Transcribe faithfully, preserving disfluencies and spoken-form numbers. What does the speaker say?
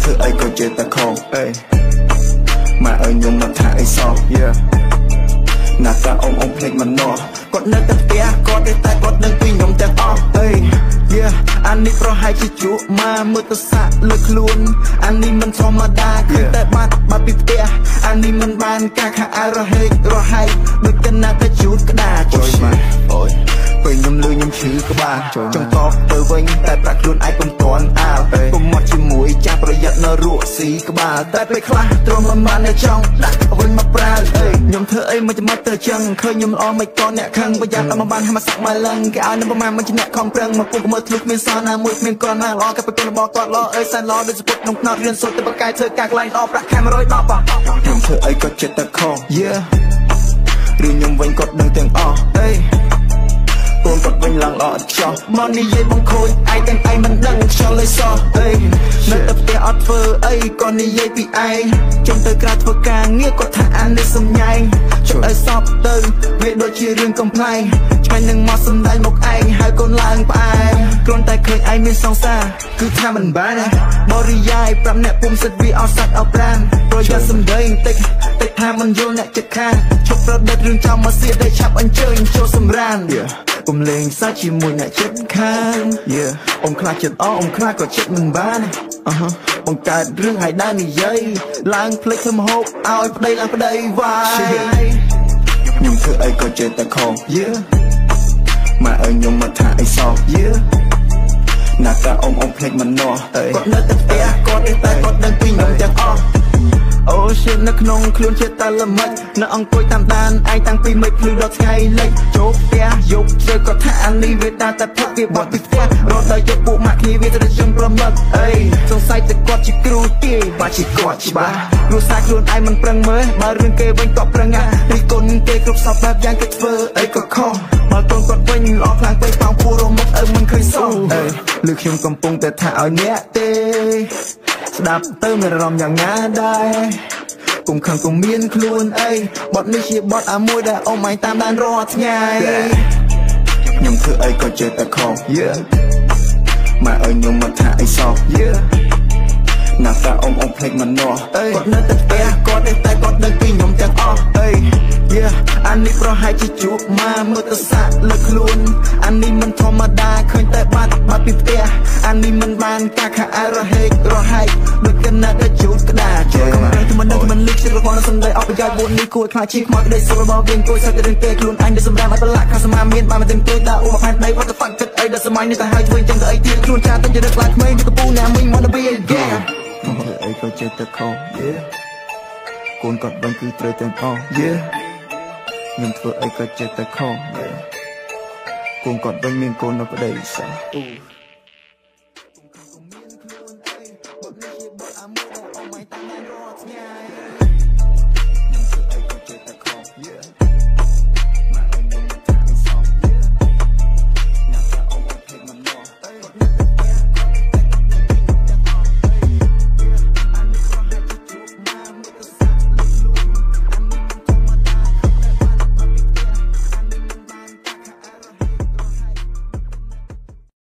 ធ្វើអីក៏ចេះតែខុសអេម៉ែអើយខ្ញុំមកថាអីសោះ yeah ណាតាអ៊ំអ៊ំភ្លេចមិនណោះគាត់នៅតែផ្ទះគាត់ទេតែគាត់នឹងពីខ្ញុំទាំងអស់អេ yeah អានេះប្រហែលជាជក់មកមើលទៅសាក់លើខ្លួនអានេះមិនធម្មតាគឺតែបាត់បាត់ពីផ្ទះអានេះមិនបានការខះអើរហេករហែកដូចកណាតែជូតក្តារជួយមកអូយពេលខ្ញុំលឺខ្ញុំឈឺក្បាលចង់តបទៅវិញតែប្រាក់ខ្លួនឯងពុំទាន់អាលកុំមកជាមួយចាស់ប្រយ័ត្ននៅរក់ស៊ីក្បាលតែពេលខ្លះទ្រង់មិនបានចង់ដាក់វិញមកប្រើអេខ្ញុំធ្វើអីមិនចាំទៅចឹងឃើញខ្ញុំល្អមិនតអ្នកខឹងប្រយ័ត្នអត់មកបានហាមកសាក់មកលឹងគេឲ្យនៅប្រមាណមិនជាអ្នកខំប្រឹងមកពុកមើលធ្លុះគ្មានសល់ណាមួយគ្មានគាត់ណាល្អក៏ប្រកបរបស់គាត់ល្អអើយសែនល្អដូចសពុតក្នុងខ្នត់រៀនសូត្រទៅបកកាយធ្វើការកន្លែងអបប្រាក់ខែមួយរយដប់ខ្ញុំធ្វើអីក៏ចិត្តតែខុស yeah ឬខ្ញុំវិញគាត់ដឹងទាំងអស់អេកូនគាត់វិញឡើងល្អឥតខ្ចោះមកនិយាយបងខូចឯងទាំងឯងមិនដឹងខ្យល់លេសោះអេនៅតែផ្ទះអត់ធ្វើអីក៏និយាយពីឯងចង់ទៅក្រៅធ្វើការងារគាត់ថាអានេះសំញែងជួយឲ្យសពទៅវាដូចជារឿងកំ pl ែងឆ្ងាញ់នឹងមកសំដែងមកឯងហើយកូនឡើងផ្អែមគ្រាន់តែឃើញឯងមានសង្សារគឺថាមិនបានបរិយាយប្រាប់អ្នកពុំសិតវាអស់សាច់អស់ប្រាណប្រយ័ត្នសំដីបន្តិចតិចថាមិនយល់អ្នកចិត្តខាងជប់ប្រឌិតរឿងចោលមកសៀតដែលឆាប់អញ្ជើញចូលសម្រានកុំលេងសាច់ជាមួយអ្នកចិត្តខាង yeah អ៊ំខ្លាចចិត្តអអ៊ំខ្លាចក៏ចិត្តមិនបានអឺហ៎បង្កើតរឿងឲ្យដើរនិយាយឡើងភ្លេចធ្វើមហូបឲ្យប្តីឡើងប្តីវាយខ្ញុំធ្វើអីក៏ចេះតែខុស yeah ម៉ែអើយខ្ញុំមកថាអីសោះ yeah ណាតាអ៊ំអ៊ំភ្លេចមិនណោះគាត់នៅតែផ្ទះគាត់ទេតែគាត់ដឹងពីខ្ញុំទាំងអស់អូឈិតនៅក្នុងខ្លួនជាតែល្មិចនៅអង្គុយតាមដានឯងតាំងពីមិនភ្លឺដល់ថ្ងៃលិចចូលផ្ទះយកជើក៏ថាអានេះវាតាតែផឹកវាបាត់ពីផ្ទះរត់ដល់យកពួកម៉ាក់គ្នាវាទៅជឹងប្រមឹកអីសង្ស័យតែគាត់ជាគ្រូទាយបាជាគាត់ច្បាស់គ្រូសាខ្លួនឯងមិនប្រឹងមើលបើរឿងគេវិញក៏ប្រឹងអារីកូនគេគ្រប់សពបែបយ៉ាងគេធ្វើអីក៏ខុសបើកូនគាត់វិញល្អខ្លាំងពេកប៉ោងពួររមុខអើមិនឃើញសោះអេលើខ្ញុំកំពុងតែថាឲ្យអ្នកទេស្ដាប់ទៅមានអារម្មណ៍យ៉ាងណាដែរគុំខឹងគុំមានខ្លួនអីបទនេះជាបទអាមួយដែលអ៊ំឯងតាមដានរាល់ថ្ងៃខ្ញុំធ្វើអីក៏ចេះតែខុស yeah ម៉ែអើយខ្ញុំមកថាអីសោះ yeah ណាតាអ៊ំអ៊ំភ្លេចមិនណោះគាត់នៅតែផ្ទះគាត់ទេតែគាត់ដឹងពីខ្ញុំទាំងអស់អេ yeah អានេះប្រហែលជាជក់មកមើលទៅសាក់លើខ្លួនអានេះមិនធម្មតាឃើញតែបាត់បាត់ពីផ្ទះអានេះមិនបានការខះអើរហេករហែកដូចកណាតែជូតក្តារជួយកំរឹងទៅមិនដឹងមិនលឹកចិត្តរបស់សំដីអបប្រយោជន៍4នេះគួរខ្លាចជាខ្មោចក្តីសុខរបស់វិញគួរសាច់រឿងគេខ្លួនអញដែលសម្រាប់ឲ្យប្រឡាក់ខាងសមាមានបានមិនទាំងទួយតាអ៊ូមកផែនដី what the fuck ចិត្តអីដល់សម័យនេះទៅហើយធ្វើចឹងទៅអីទៀតខ្លួនចាតែជារឹកខ្លាចក្មេងកំពូណាមិញមកដល់វា again ធ្វើអីក៏ចេះតែខុស yeah កូនគាត់វិញគឺត្រូវទាំងអស់ yeah ខ្ញុំធ្វើអីក៏ចេះតែខុស yeah កូនគាត់វិញមានកូននៅប្តីសោះ